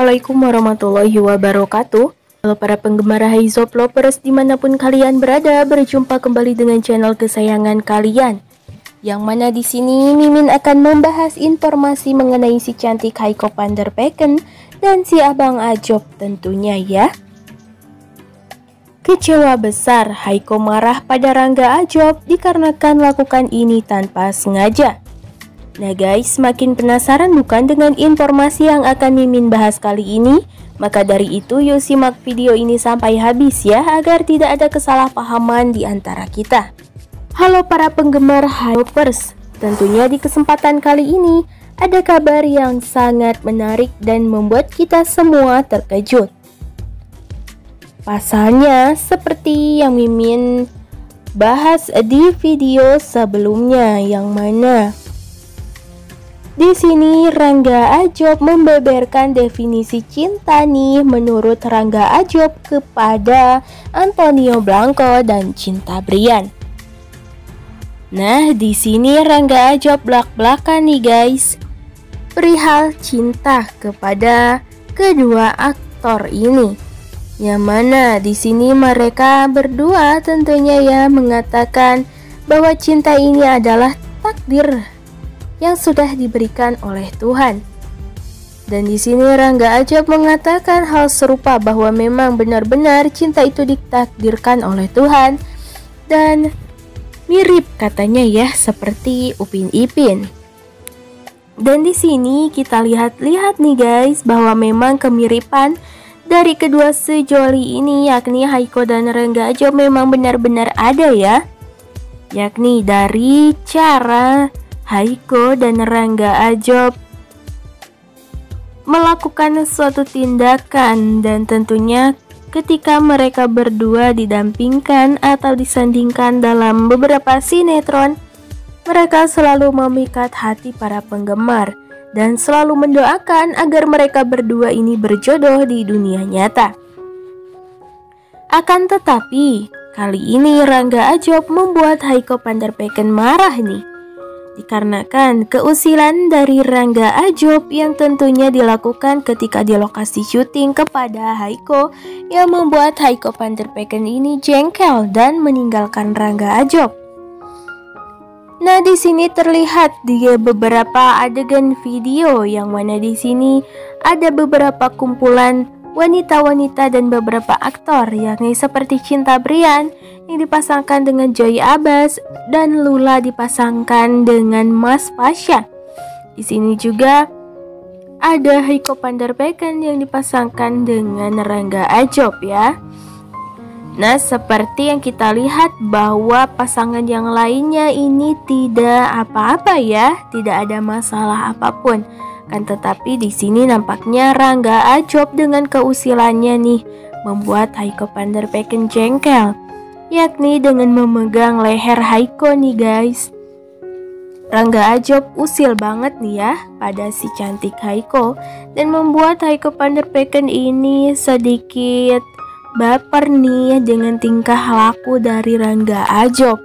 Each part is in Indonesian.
Assalamualaikum warahmatullahi wabarakatuh. Halo para penggemar Haizop Lovers dimanapun kalian berada, berjumpa kembali dengan channel kesayangan kalian. Yang mana di sini Mimin akan membahas informasi mengenai si cantik Haiko van der Pecken dan si Abang Ajob tentunya ya. Kecewa besar, Haiko marah pada Rangga Ajob dikarenakan lakukan ini tanpa sengaja. Nah guys, makin penasaran bukan dengan informasi yang akan Mimin bahas kali ini? Maka dari itu yuk simak video ini sampai habis ya, agar tidak ada kesalahpahaman di antara kita. Halo para penggemar Hypers, tentunya di kesempatan kali ini ada kabar yang sangat menarik dan membuat kita semua terkejut. Pasalnya seperti yang Mimin bahas di video sebelumnya, yang mana di sini Rangga Ajob membeberkan definisi cinta nih menurut Rangga Ajob kepada Antonio Blanco dan Cinta Brian. Nah, di sini Rangga Ajob blak-blakan nih guys, perihal cinta kepada kedua aktor ini. Yang mana di sini mereka berdua tentunya ya mengatakan bahwa cinta ini adalah takdir yang sudah diberikan oleh Tuhan. Dan di sini Rangga Ajob mengatakan hal serupa, bahwa memang benar-benar cinta itu ditakdirkan oleh Tuhan dan mirip katanya ya seperti Upin Ipin. Dan di sini kita lihat nih guys, bahwa memang kemiripan dari kedua sejoli ini, yakni Haiko dan Rangga Ajob, memang benar-benar ada ya. Yakni dari cara Haiko dan Rangga Ajob melakukan suatu tindakan, dan tentunya ketika mereka berdua didampingkan atau disandingkan dalam beberapa sinetron, mereka selalu memikat hati para penggemar dan selalu mendoakan agar mereka berdua ini berjodoh di dunia nyata. Akan tetapi kali ini Rangga Ajob membuat Haiko van der Pecken marah nih, dikarenakan keusilan dari Rangga Ajob yang tentunya dilakukan ketika di lokasi syuting kepada Haiko, yang membuat Haiko van der Pecken ini jengkel dan meninggalkan Rangga Ajob. Nah, di sini terlihat di beberapa adegan video, yang mana di sini ada beberapa kumpulan wanita-wanita dan beberapa aktor, yakni seperti Cinta Brian yang dipasangkan dengan Joy Abbas dan Lula dipasangkan dengan Mas Pasha. Di sini juga ada Haiko van der Pecken yang dipasangkan dengan Rangga Ajob ya. Nah, seperti yang kita lihat bahwa pasangan yang lainnya ini tidak apa-apa ya, tidak ada masalah apapun. Kan tetapi di sini nampaknya Rangga Ajob dengan keusilannya nih membuat Haiko van der Pecken jengkel, yakni dengan memegang leher Haiko nih guys. Rangga Ajob usil banget nih ya pada si cantik Haiko, dan membuat Haiko van der Pecken ini sedikit baper nih dengan tingkah laku dari Rangga Ajob.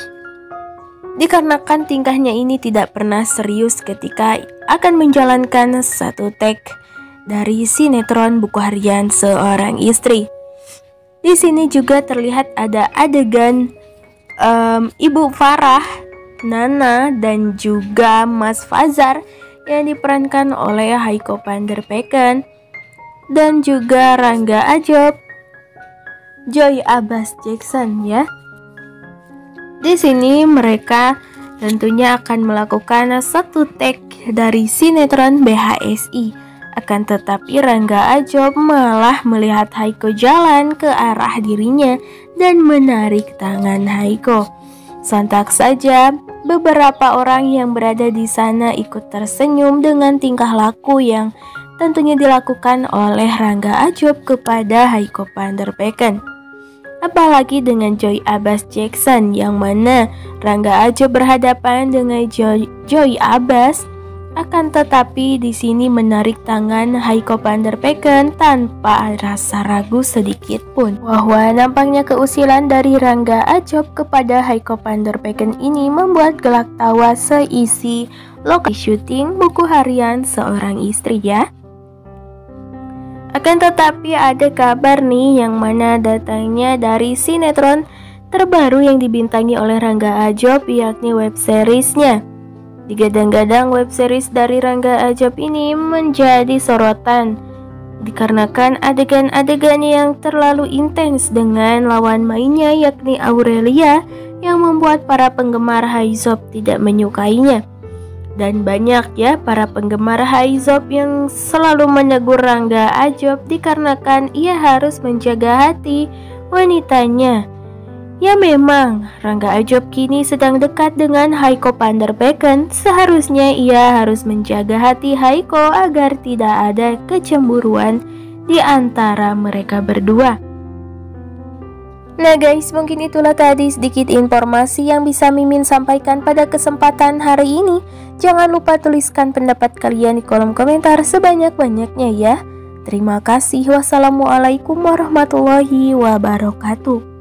Dikarenakan tingkahnya ini tidak pernah serius ketika akan menjalankan satu take dari sinetron buku harian Seorang Istri. Di sini juga terlihat ada adegan Ibu Farah, Nana, dan juga Mas Fazar yang diperankan oleh Haiko van der Pecken dan juga Rangga Ajob, Joy Abbas Jackson ya. Di sini mereka tentunya akan melakukan satu take dari sinetron BHSI. Akan tetapi Rangga Ajob malah melihat Haiko jalan ke arah dirinya dan menarik tangan Haiko. Sontak saja beberapa orang yang berada di sana ikut tersenyum dengan tingkah laku yang tentunya dilakukan oleh Rangga Ajob kepada Haiko van der Pecken. Apalagi dengan Joy Abbas Jackson, yang mana Rangga Ajob berhadapan dengan Joy Abbas, akan tetapi di sini menarik tangan Haiko van der Pecken tanpa rasa ragu sedikit pun. Bahwa nampaknya keusilan dari Rangga Ajob kepada Haiko van der Pecken ini membuat gelak tawa seisi lokasi syuting buku harian Seorang Istri ya. Akan tetapi ada kabar nih yang mana datangnya dari sinetron terbaru yang dibintangi oleh Rangga Ajob, yakni web seriesnya. Digadang-gadang web series dari Rangga Ajob ini menjadi sorotan dikarenakan adegan-adegan yang terlalu intens dengan lawan mainnya yakni Aurelia yang membuat para penggemar Hyzop tidak menyukainya. Dan banyak ya para penggemar Hyzop yang selalu menegur Rangga Ajob dikarenakan ia harus menjaga hati wanitanya. Ya memang, Rangga Ajob kini sedang dekat dengan Haiko van der Pecken. Seharusnya ia harus menjaga hati Haiko agar tidak ada kecemburuan di antara mereka berdua. Nah guys, mungkin itulah tadi sedikit informasi yang bisa Mimin sampaikan pada kesempatan hari ini. Jangan lupa tuliskan pendapat kalian di kolom komentar sebanyak-banyaknya ya. Terima kasih. Wassalamualaikum warahmatullahi wabarakatuh.